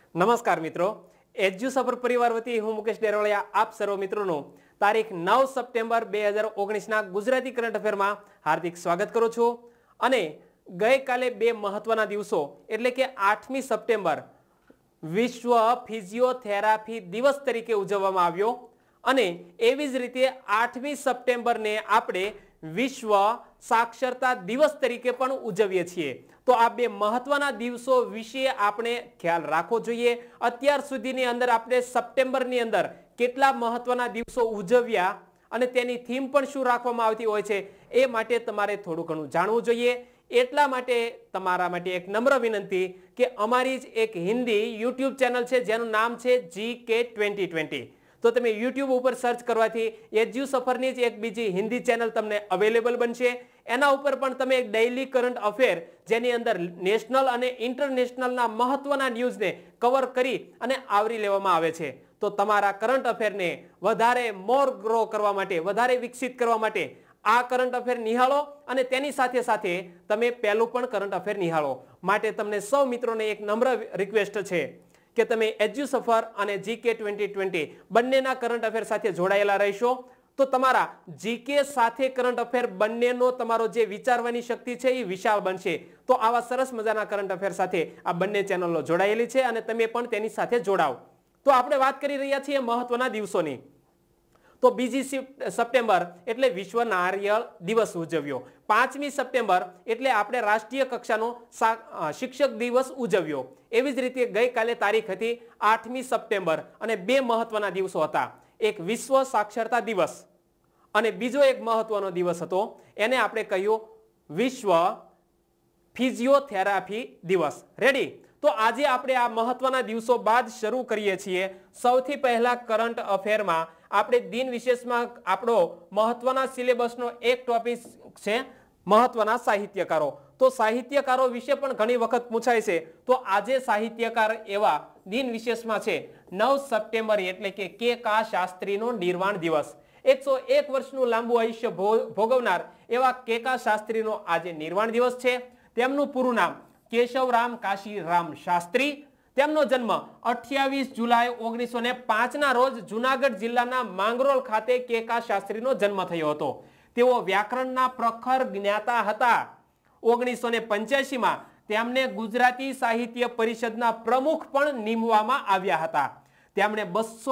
નમસ્કાર મિત્રો, એજ્યુ સફર પરિવાર વતી હું મુકેશ ડેરવાળિયા આપ સર્વ મિત્રોનું તારીખ 9 સપ્ટેમ્બર 2019ના ગુજરાતી કરંટ અફેરમાં હાર્દિક સ્વાગત કરું છું। અને ગઈકાલે બે મહત્વના દિવસો એટલે કે 8મી સપ્ટેમ્બર વિશ્વ ફિઝિયોથેરાપી દિવસ તરીકે ઉજવવામાં આવ્યો અને એવી જ રીતે 8મી સપ્ટેમ્બરને આપણે વિશ્વ સાક્ષરતા દિવસ તરીકે પણ ઉજવીએ છીએ। તો આ બે મહત્વના દિવસો વિશે આપણે ખ્યાલ રાખવો જોઈએ। અત્યાર સુધીની અંદર આપણે સપ્ટેમ્બરની અંદર કેટલા મહત્વના દિવસો ઉજવ્યા અને તેની થીમ પણ શું રાખવામાં આવતી હોય છે એ માટે તમારે થોડું ઘણું જાણવું જોઈએ। એટલા માટે તમારા માટે એક નમ્ર વિનંતી કે અમારી જ એક હિન્દી યુટ્યુબ ચેનલ છે જેનું નામ છે GK2020। તો તમે યુટ્યુબ ઉપર સર્ચ કરવાથી એજ્યુ સફરની જ એક બીજી હિન્દી ચેનલ તમને અવેલેબલ બનશે। એના ઉપર પણ તમે એક ડેઇલી કરંટ અફેર જેની અંદર નેશનલ અને ઇન્ટરનેશનલના મહત્વના ન્યૂઝને કવર કરી અને આવરી લેવામાં આવે છે। તો તમારા કરંટ અફેરને વધારે મોર ગ્રો કરવા માટે, વધારે વિકસિત કરવા માટે આ કરંટ અફેર નિહાળો અને તેની સાથે સાથે તમે પહેલું પણ કરંટ અફેર નિહાળો। માટે તમને સૌ મિત્રોને એક નમ્ર રિક્વેસ્ટ છે કે તમે એજ્યુ સફર અને GK2020 બંનેના કરંટ અફેર સાથે જોડાયેલા રહેશો તો તમારા જીકે સાથે કરંટ અફેર બંનેનો તમારો જે વિચારવાની શક્તિ છે એ વિશાળ બનશે। તો આવા સરસ મજાના કરંટ અફેર સાથે આ બંને ચેનલો જોડાયેલી છે અને તમે પણ તેની સાથે જોડાઓ। તો આપણે વાત કરી રહ્યા છીએ મહત્વના દિવસોની। તો 2 સપ્ટેમ્બર એટલે વિશ્વ નારિયેળ દિવસ ઉજવ્યો। 5મી સપ્ટેમ્બર એટલે આપણે રાષ્ટ્રીય કક્ષાનો શિક્ષક દિવસ ઉજવ્યો। એવી જ રીતે ગઈકાલે તારીખ હતી 8મી સપ્ટેમ્બર અને બે મહત્વના દિવસો હતા। એક વિશ્વ સાક્ષરતા દિવસ અને બીજો એક મહત્વનો દિવસ હતો એને આપણે કહ્યું વિશ્વ ફિઝિયોથેરાપી દિવસ। રેડી? તો આજે આપણે આ મહત્વના દિવસો બાદ શરૂ કરીએ છીએ। સૌથી પહેલા કરંટ અફેરમાં આપણે દિન વિશેષમાં આપણો મહત્વના સિલેબસનો એક ટોપિક છે મહત્વના સાહિત્યકારો। તો સાહિત્યકારો વિશે પણ ઘણી વખત પૂછાય છે। તો આજે સાહિત્યકાર એવા દિન વિશેષમાં છે 9 સપ્ટેમ્બર એટલે કે કે.કા. શાસ્ત્રીનો નિર્વાણ દિવસ। 101 વર્ષનું લાંબુ આયુષ્ય ભોગવનાર એવા કે.કા. શાસ્ત્રીનો આજે નિર્વાણ દિવસ છે। તેમનું પૂરું નામ કેશવરામ કાશીરામ શાસ્ત્રી। તેમનો જન્મ 28 જુલાઈ 1905ના રોજ જુનાગઢ જિલ્લાના માંગરોળ ખાતે કે.કા. શાસ્ત્રીનો જન્મ થયો હતો। તેઓ વ્યાકરણના પ્રખર જ્ઞાતા હતા। 1985માં તેમને ગુજરાતી સાહિત્ય પરિષદના પ્રમુખ પણ નિમવામાં આવ્યા હતા। તેમણે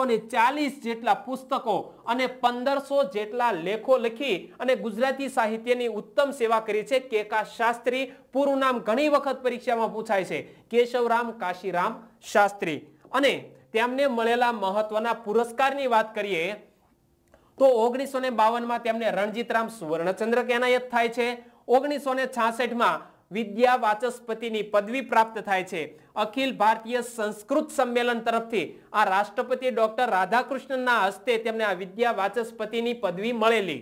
240 જેટલા પુસ્તકો અને 1500 જેટલા લેખો લખી અને ગુજરાતી સાહિત્યની ઉત્તમ સેવા કરી છે કે.કા. શાસ્ત્રી। પૂરું નામ ઘણી વખત પરીક્ષામાં પૂછાય છે કેશવરામ કાશીરામ શાસ્ત્રી। અને તેમને મળેલા મહત્વના પુરસ્કારની વાત કરીએ તો 1952માં તેમને રણજીતરામ સુવર્ણચંદ્રક એનાયત થાય છે। 1966માં વિદ્યા વાચસ્પતિની પદવી પ્રાપ્ત થાય છે। અખિલ ભારતીય સંસ્કૃત સંમેલન તરફથી આ રાષ્ટ્રપતિ ડોક્ટર રાધાકૃષ્ણનના હસ્તે તેમને આ વિદ્યા વાચસ્પતિની પદવી મળેલી।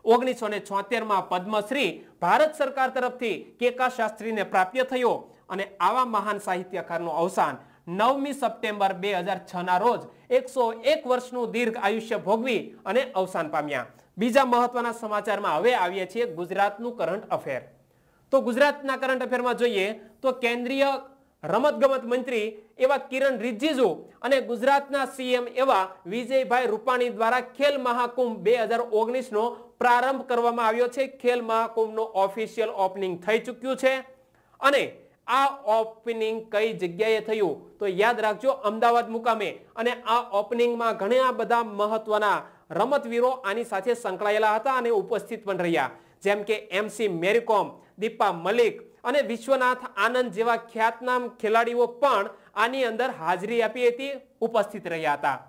1976માં પદ્મશ્રી ભારત સરકાર તરફથી કે.કા. શાસ્ત્રીને પ્રાપ્ય થયો અને આવા મહાન સાહિત્યકારનું અવસાન 9મી સપ્ટેમ્બર 2006ના રોજ 101 વર્ષનું દીર્ઘ આયુષ્ય ભોગવી અને અવસાન પામ્યા। બીજા મહત્વના સમાચારમાં હવે આવીએ છીએ ગુજરાતનું કરંટ અફેર। તો ગુજરાતના કરંટ અફેરમાં જોઈએ તો કેન્દ્રીય રમતગમત મંત્રી એવા કિરણ રિજિજુ અને ગુજરાતના સીએમ એવા વિજયભાઈ રૂપાણી દ્વારા ખેલ મહાકુંભ 2019નો પ્રારંભ કરવામાં આવ્યો છે। ખેલ મહાકુંભનો ઓફિશિયલ ઓપનિંગ થઈ ચૂક્યું છે અને આ ઓપનિંગ કઈ જગ્યાએ થયું તો યાદ રાખજો અમદાવાદ મુકામે। અને આ ઓપનિંગમાં ઘણા બધા મહત્વના રમતવીરો આની સાથે સંકળાયેલા હતા અને ઉપસ્થિત પણ રહ્યા, જેમ કે MC મેરીકોમ, દીપા મલિક અને વિશ્વનાથ આનંદ જેવા ખ્યાતનામ ખેલાડીઓ પણ આની અંદર હાજરી આપી હતી, ઉપસ્થિત રહ્યા હતા।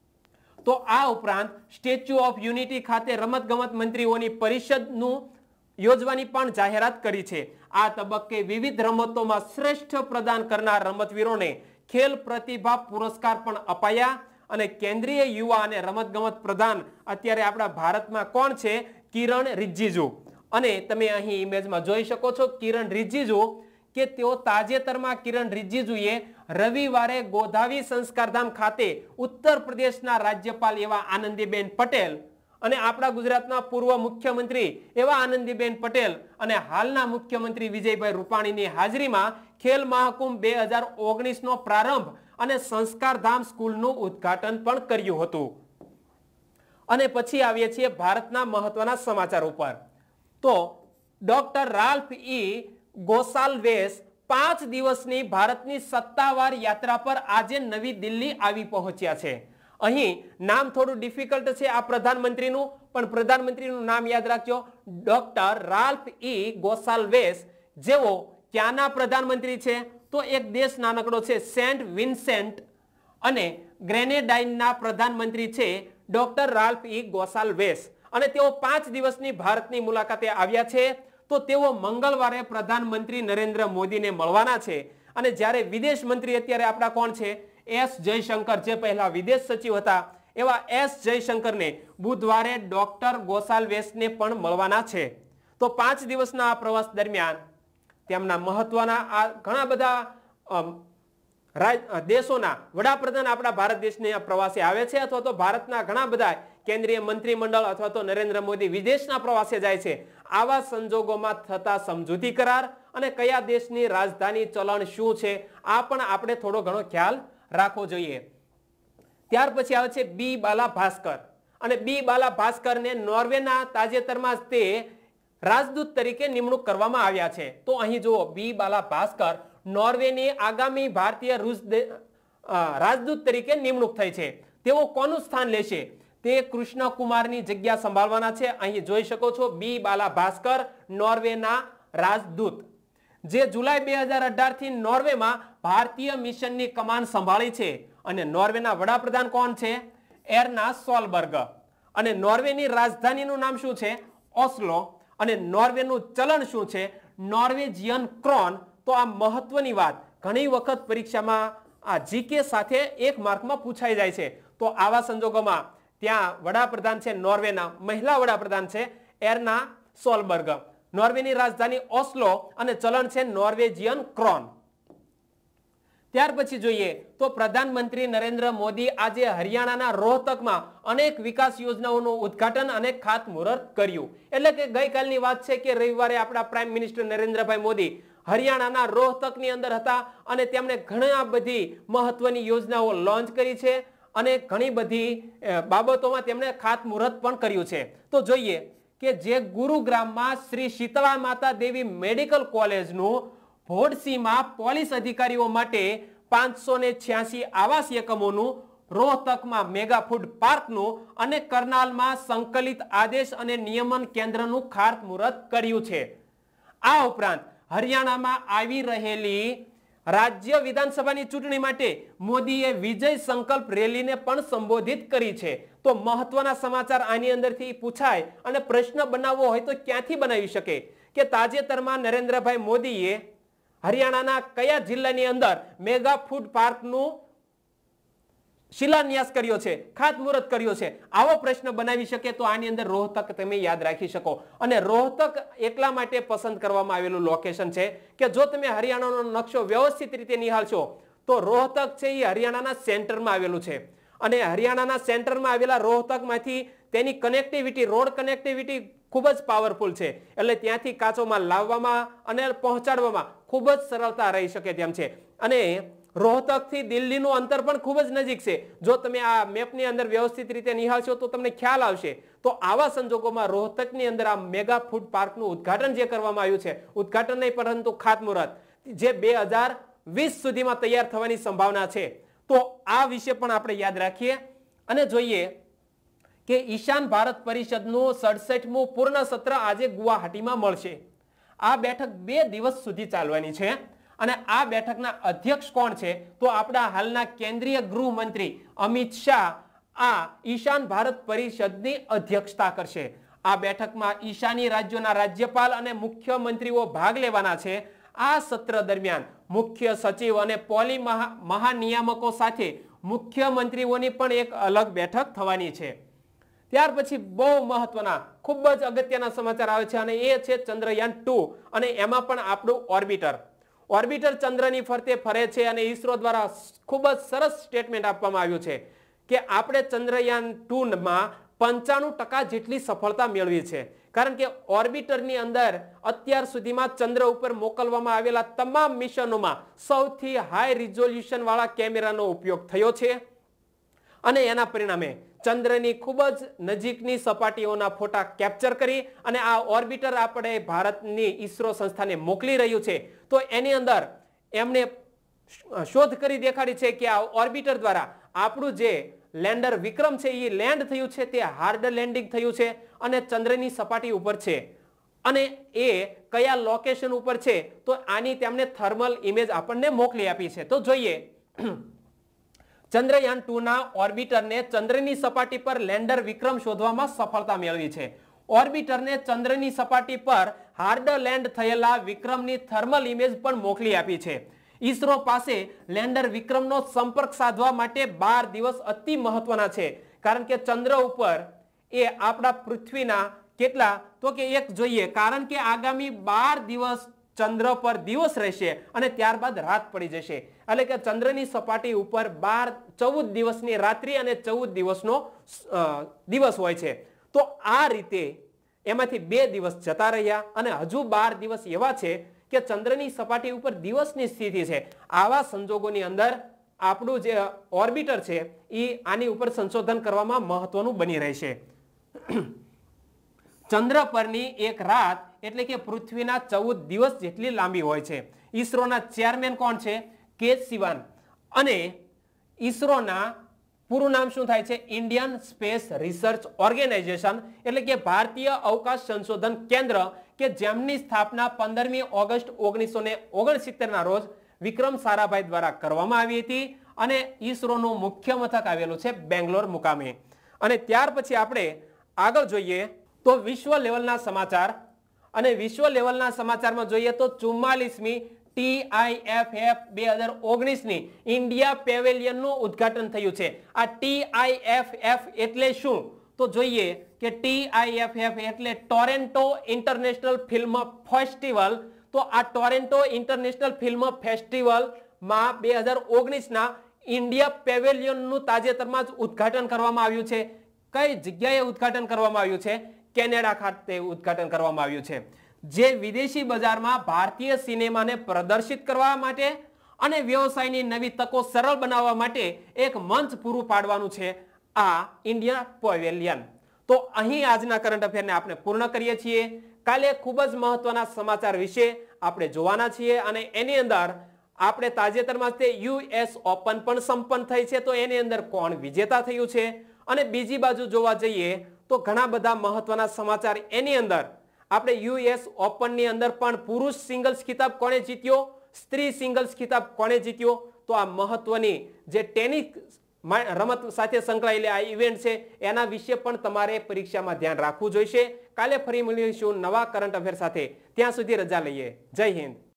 તો આ ઉપરાંત સ્ટેચ્યુ ઓફ યુનિટી ખાતે રમતગમત મંત્રીઓની પરિષદનું યોજવાની પણ જાહેરાત કરી છે। આ તબક્કે વિવિધ રમતોમાં શ્રેષ્ઠ પ્રદાન કરનાર રમતવીરોને ખેલ પ્રતિભા પુરસ્કાર પણ અપાયા અને કેન્દ્રીય યુવા અને રમતગમત પ્રધાન અત્યારે આપણા ભારતમાં કોણ છે? કિરણ રિજિજુ। અને તમે અહીં ઇમેજમાં જોઈ શકો છો કિરણ રિજિજુ કે તેઓ તાજેતરમાં કિરણ રિજિજુએ રવિવારે ગોધાવી સંસ્કારધામ ખાતે ઉત્તર પ્રદેશના રાજ્યપાલ એવા આનંદીબેન પટેલ અને આપણા ગુજરાતના પૂર્વ મુખ્યમંત્રી એવા આનંદીબેન પટેલ અને હાલના મુખ્યમંત્રી વિજયભાઈ રૂપાણીની હાજરીમાં ખેલ મહાકુંભ 2019 નો પ્રારંભ અને સંસ્કારધામ સ્કૂલનું ઉદ્ઘાટન પણ કર્યું હતું. અને પછી આવીએ છીએ ભારતના મહત્વના સમાચાર ઉપર. તો ડોક્ટર રાલ્ફ ઈ ગોસાલ્વેસ 5 દિવસની ભારતની સત્તાવાર યાત્રા પર આજે નવી દિલ્હી આવી પહોંચ્યા છે. અહીં નામ થોડું ડિફિકલ્ટ છે આ પ્રધાનમંત્રીનું, પણ પ્રધાનમંત્રીનું નામ યાદ રાખજો, ડોક્ટર રાલ્ફ ઈ ગોસાલ્વેસ, જેઓ ક્યાંના પ્રધાનમંત્રી છે તો એક દેશ નાનકડો છે સેન્ટ વિન્સેન્ટ અને ગ્રેનેડાઇનના પ્રધાનમંત્રી છે ડોક્ટર રાલ્ફ ઈ ગોસાલ્વેસ. અને તેઓ 5 દિવસની ભારતની મુલાકાતે આવ્યા છે. તો તેઓ મંગળવારે પ્રધાનમંત્રી નરેન્દ્ર મોદીને મળવાના છે. અને જ્યારે વિદેશ મંત્રી અત્યારે આપણા કોણ છે, એસ જયશંકર, જે પહેલા વિદેશ સચિવ હતા, એવા એસ જયશંકરને બુધવારે ડોક્ટર ગોસાલ્વેસને પણ મળવાના છે. તો 5 દિવસના આ પ્રવાસ દરમિયાન તેમના મહત્વના આ ઘણા બધા દેશોના વડાપ્રધાન આપણા ભારત દેશને પ્રવાસે આવે છે, અથવા તો ભારતના ઘણા બધા કેન્દ્રીય મંત્રીમંડળ અથવા તો નરેન્દ્ર મોદી વિદેશના પ્રવાસે જાય છે. આવા સંજોગોમાં થતા સમજૂતી કરાર અને કયા દેશની રાજધાની ચલણ શું છે, આ પણ આપણે થોડો ઘણો ખ્યાલ રાખવો જોઈએ. ત્યાર પછી આવે છે બી બાલા ભાસ્કર. અને બી બાલા ભાસ્કરને નોર્વેના તાજેતરમાં જ તે રાજદૂત તરીકે નિમણૂક કરવામાં આવ્યા છે. તો અહીં જુઓ, બી બાલા ભાસ્કર નોર્વેની આગામી ભારતીય રાજદૂત તરીકે નિમણૂક થઈ છે. તેઓ કોનું સ્થાન લેશે? તે કૃષ્ણકુમારની જગ્યા સંભાળવાના છે. અહીં જોઈ શકો છો બી બાલા ભાસ્કર, નોર્વેના રાજદૂત, જે જુલાઈ 2018 થી નોર્વેમાં ભારતીય મિશનની કમાન સંભાળી છે. અને નોર્વેના વડાપ્રધાન કોણ છે? Erna Solberg. અને નોર્વેની રાજધાનીનું નામ શું છે? ઓસ્લો. અને નોર્વેનું ચલણ શું છે? Norwegian krone. તો આ મહત્વની વાત ઘણી વખત પરીક્ષામાં આ જીકે સાથે 1 માર્કમાં પૂછાઈ જાય છે. તો આવા સંજોગોમાં ત્યાં વડાપ્રધાન છે નોર્વેના, મહિલા વડાપ્રધાન છે એર્ના સોલબર્ગ. નોર્વેની રાજધાની ઓસ્લો અને ચલણ છે નોર્વેજિયન ક્રોન. ત્યાર પછી જોઈએ તો પ્રધાનમંત્રી નરેન્દ્ર મોદી આજે હરિયાણાના રોહતકમાં અનેક વિકાસ યોજનાઓનું ઉદ્ઘાટન અને ખાતમુહૂર્ત કર્યું. એટલે કે ગઈકાલની વાત છે કે રવિવારે આપણા પ્રાઇમ મિનિસ્ટર નરેન્દ્રભાઈ મોદી હરિયાણાના રોહતકની અંદર હતા અને તેમણે ઘણા બધી મહત્વની યોજનાઓ લોન્ચ કરી છે અને ઘણી બધી બાબતોમાં તેમણે ખાતમુહૂર્ત પણ કર્યું છે. તો જોઈએ કે જે ગુરુગ્રામમાં શ્રી શીતળા માતા દેવી મેડિકલ કોલેજનું ભોડસીમાં પોલીસ અધિકારીઓ માટે 586 આવાસ એકમોનું, રોહતકમાં મેગા ફૂડ પાર્કનું અને કરનાલમાં સંકલિત આદેશ અને નિયમન કેન્દ્રનું ખાતમુહૂર્ત કર્યું છે. આ ઉપરાંત હરિયાણામાં આવી રહેલી રાજ્ય વિધાનસભાની ચૂંટણી માટે મોદીએ વિજય સંકલ્પ રેલીને પણ સંબોધિત કરી છે. તો મહત્વના સમાચાર આની અંદરથી પૂછાય અને પ્રશ્ન બનાવવો હોય તો ક્યાંથી બનાવી શકે કે તાજેતરમાં નરેન્દ્રભાઈ મોદીએ હરિયાણાના કયા જિલ્લાની અંદર મેગા ફૂડ પાર્કનું શિલાન્યાસ કર્યો છે, ખાતમુહૂર્ત કર્યો છે? આવો પ્રશ્ન બનાવી શકે તો આની અંદર રોહતક તમે યાદ રાખી શકો. અને રોહતક એટલા માટે પસંદ કરવામાં આવેલું લોકેશન છે કે જો તમે હરિયાણાનો નકશો વ્યવસ્થિત રીતે નિહાળશો તો રોહતક છે એ હરિયાણાના સેન્ટરમાં આવેલું છે. અને હરિયાણાના સેન્ટરમાં આવેલા રોહતકમાંથી તેની કનેક્ટિવિટી, રોડ કનેક્ટિવિટી ખૂબ જ પાવરફુલ છે. એટલે ત્યાંથી કાચો માલ લાવવામાં અને પહોંચાડવામાં ખૂબ જ સરળતા રહી શકે તેમ છે. અને રોહતકથી દિલ્હીનું અંતર પણ ખૂબ જ નજીક છે. જો તમે આ મેપની અંદર વ્યવસ્થિત રીતે નિહાળશો તો તમને ખ્યાલ આવશે. તો આવા સંજોગોમાં રોહતકની અંદર આ મેગા ફૂડ પાર્કનું ઉદ્ઘાટન જે કરવામાં આવ્યું છે, ઉદ્ઘાટન નહીં પરંતુ ખાતમુહૂર્ત, જે 2020 સુધીમાં તૈયાર થવાની સંભાવના છે. તો આ વિશે પણ આપણે યાદ રાખીએ અને જોઈએ કે ઈશાન ભારત પરિષદનું 67મું પૂર્ણ સત્ર આજે ગુવાહાટીમાં મળશે. આ બેઠક 2 દિવસ સુધી ચાલવાની છે. અને આ બેઠકના અધ્યક્ષ કોણ છે? તો આપણા હાલના કેન્દ્રીય ગૃહમંત્રી અમિત શાહ આ ઈશાન ભારત પરિષદની અધ્યક્ષતા કરશે. આ બેઠકમાં ઈશાની રાજ્યોના રાજ્યપાલ અને મુખ્યમંત્રીઓ ભાગ લેવાના છે. આ સત્ર દરમિયાન મુખ્ય સચિવ અને પોલી મહાનિયામકો સાથે મુખ્યમંત્રીઓની પણ એક અલગ બેઠક થવાની છે. ત્યાર પછી બહુ મહત્વના ખૂબ જ અગત્યના સમાચાર આવે છે અને એ છે ચંદ્રયાન 2. અને એમાં પણ આપણું ઓર્બિટર ચંદ્રની ફરતે ફરે છે. અને ઈસરો દ્વારા ખૂબ જ સરસ સ્ટેટમેન્ટ આપવામાં આવ્યું છે કે આપણે ચંદ્રયાન 2માં 95% જેટલી સફળતા મેળવી છે, કારણ કે ઓર્બિટરની અંદર અત્યાર સુધીમાં ચંદ્ર ઉપર મોકલવામાં આવેલા તમામ મિશનોમાં સૌથી હાઈ રિઝોલ્યુશન વાળા કેમેરાનો ઉપયોગ થયો છે અને એના પરિણામે ચંદ્રની ખૂબ જ નજીકની સપાટીઓના ફોટા કેપ્ચર કરી અને આ ઓર્બિટર આપણે ભારતની ઈસરો સંસ્થાને મોકલી રહ્યું છે. તો એની અંદર એમણે શોધ કરી દેખાડી છે કે આ ઓર્બિટર દ્વારા આપણું જે લેન્ડર વિક્રમ છે એ લેન્ડ થયું છે, તે હાર્ડ લેન્ડિંગ થયું છે અને ચંદ્રની સપાટી ઉપર છે. અને એ કયા લોકેશન ઉપર છે તો આની તેમણે થર્મલ ઇમેજ આપણને મોકલી આપી છે. તો જોઈએ, ચંદ્રયાન 2 ના ઓર્બિટરને ચંદ્રની સપાટી પર લેન્ડર વિક્રમ શોધવામાં સફળતા મેળવી છે. ઓર્બિટરને ચંદ્રની સપાટી પર હાર્ડ લેન્ડ થયેલા વિક્રમની થર્મલ ઇમેજ પણ મોકલી આપી છે. ઈસરો પાસે લેન્ડર વિક્રમનો સંપર્ક સાધવા માટે 12 દિવસ અતિ મહત્વના છે, કારણ કે ચંદ્ર ઉપર એ આપણા પૃથ્વીના કેટલા તો કે એક જોઈએ, કારણ કે આગામી 12 દિવસ ચંદ્ર પર દિવસ રહેશે અને ત્યારબાદ રાત પડી જશે. એટલે કે ચંદ્રની સપાટી ઉપર 14 દિવસની રાત્રિ અને 14 દિવસનો દિવસ હોય છે. તો આ રીતે એમાંથી 2 દિવસ જતા રહ્યા અને હજુ 12 દિવસ એવા છે કે ચંદ્રની સપાટી ઉપર દિવસની સ્થિતિ છે. આવા સંજોગોની અંદર આપણું જે ઓર્બિટર છે એ આની ઉપર સંશોધન કરવામાં મહત્વનું બની રહેશે. ચંદ્ર પરની એક રાત એટલે કે પૃથ્વીના 14 દિવસ જેટલી લાંબી હોય છે. ઈસરોના ચેરમેન કોણ છે? કે સિવાન. અને ઈસરોના પૂરું નામ શું થાય છે? ઇન્ડિયન સ્પેસ રિસર્ચ ઓર્ગેનાઇઝેશન, એટલે કે ભારતીય અવકાશ સંશોધન કેન્દ્ર, કે જેમની સ્થાપના 15મી ઓગસ્ટ 1969 ના રોજ વિક્રમ સારાભાઈ દ્વારા કરવામાં આવી હતી અને ઈસરોનું મુખ્ય મથક આવેલું છે બેંગ્લોર મુકામે. અને ત્યાર પછી આપણે આગળ જોઈએ તો વિશ્વ લેવલના સમાચાર, અને વિશ્વ લેવલના સમાચારમાં જોઈએ તો 44મી TIFF 2019 ની ઇન્ડિયા પેવેલિયનનું ઉદ્ઘાટન થયું છે. આ TIFF એટલે શું તો જોઈએ કે TIFF એટલે ટોરેન્ટો ઇન્ટરનેશનલ ફિલ્મ ફેસ્ટિવલ. તો આ ટોરેન્ટો ઇન્ટરનેશનલ ફિલ્મ ફેસ્ટિવલમાં 2019 ના ઇન્ડિયા પેવેલિયનનું તાજેતરમાં જ ઉદ્ઘાટન કરવામાં આવ્યું છે. કઈ જગ્યાએ ઉદ્ઘાટન કરવામાં આવ્યું છે? કેનેડા ખાતે ઉદ્ઘાટન કરવામાં આવ્યું છે, જે વિદેશી બજારમાં ભારતીય સિનેમાને પ્રદર્શિત કરવા માટે અને વ્યવસાયની નવી તકો સરળ બનાવવા માટે એક મંચ પૂરું પાડવાનું છે આ ઇન્ડિયા પેવેલિયન. તો અહીં આજના કરંટ અફેરને આપણે પૂર્ણ કરીએ છીએ. કાલે ખૂબ જ મહત્વના સમાચાર વિશે આપણે જોવાના છીએ અને એની અંદર આપણે તાજેતરમાં તે US ઓપન પણ સંપન્ન થઈ છે, તો એની અંદર કોણ વિજેતા થયું છે. અને બીજી બાજુ જોવા જઈએ તો ઘણા બધા મહત્વના સમાચાર એની અંદર આપણે US ઓપનની અંદર પણ પુરુષ સિંગલ્સ ખિતાબ કોણે જીત્યો, સ્ત્રી સિંગલ્સ ખિતાબ કોણે જીત્યો. તો આ મહત્વની જે ટેનિસ રમત સાથે સંકળાયેલી આ ઇવેન્ટ છે એના વિશે પણ તમારે પરીક્ષામાં ધ્યાન રાખવું જોઈશે. કાલે ફરી મળીશું નવા કરંટ અફેર સાથે. ત્યાં સુધી રજા લઈએ. જય હિન્દ.